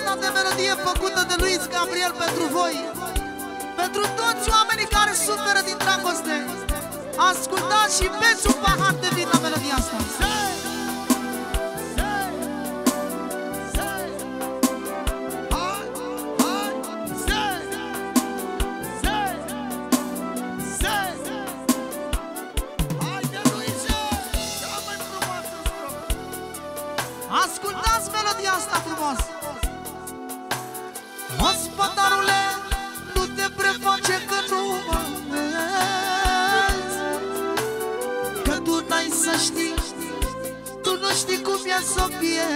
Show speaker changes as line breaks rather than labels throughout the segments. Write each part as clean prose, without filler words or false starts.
asta de melodie făcută de Luis Gabriel pentru voi, pentru toți oamenii care suferă din dragoste. Ascultați și beți un pahar de vin la melodia asta. Ascultați melodia asta frumos. Ospătarule, nu te preface că nu mă vezi, că tu n-ai să știi, tu nu știi cum e să fie.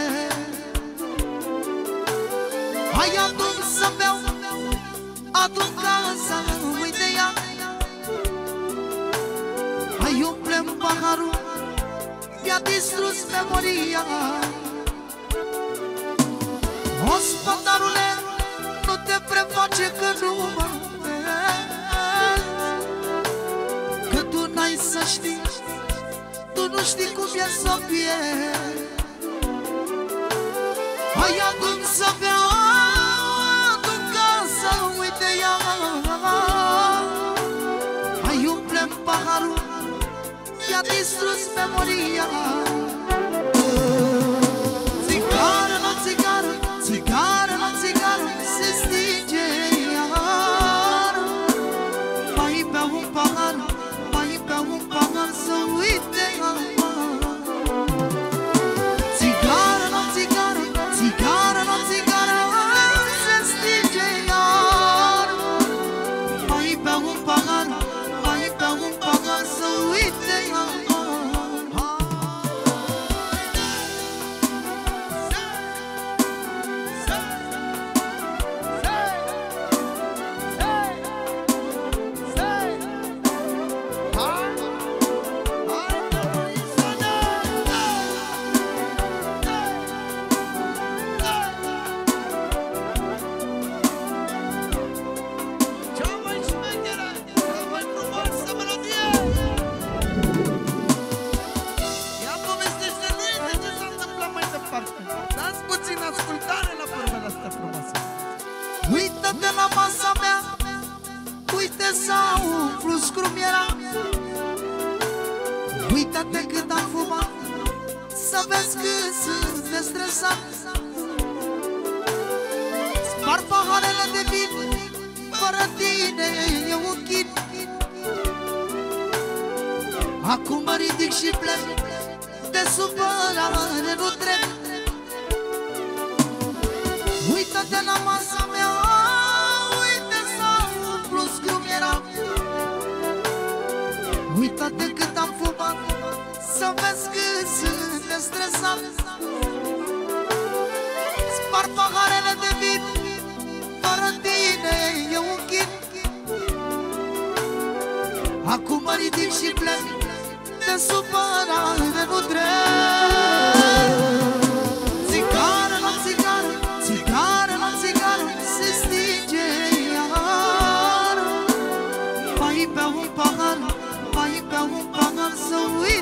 Hai adun să beau, adun ca să uite ea. Hai umplem paharul, mi-a distrus memoria. Ospătarule, nu te preface că nu mă vezi, că tu n-ai să știi, tu nu știi cum e să fie. Hai adun să beau, adun ca să uite ea. Hai umplem paharul, mi-a distrus memoria. Țigară la țigară, țigară la țigară, se stinge iar. Mai beau un pahar, mai beau un pahar să uite iar. Țigară la țigară, țigară la țigară, se stinge iar. Mai beau un pahar, mai beau un pahar să uite iar. Uită-te la masa mea, uite s-a umplut scrumiera. Uită-te cât am fumat, să vezi cât sunt de stresat. Spar paharele de vin, fără tine e un chin. Acum mă ridic și plec, de supărare nu trec. Uită-te la masa mea, uite s-a umplut scrumiera. Uită-te cât am fumat, să vezi cât sunt de stresat. Spar paharele de vin, fără tine e un chin. Acum mă ridic și plec, de supărare nu trec. Țigară la țigară, țigară la țigară, se stinge iar. Mai beau un pahar, mai beau un pahar să uit.